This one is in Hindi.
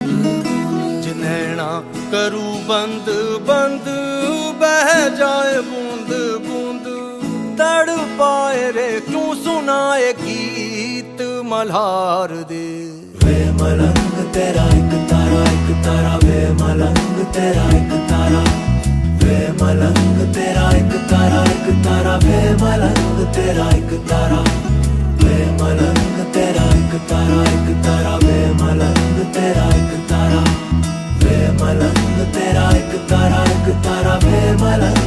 जिनैना करू बंद बंद बह जाए बूंद बूंद, तड़ पाए रे क्यों सुनाए गीत मल्हार दे। वे मलंग तेरा एक तारा, वे मलंग तेरा एक तारा, वे मलंग तेरा एक तारा, वे मलंग तेरा एक तारा, वे मलंग तेरा एक तारा, वे मलंग तेरा एक तारा, वे मलंग तेरा एक तारा, वे मलंग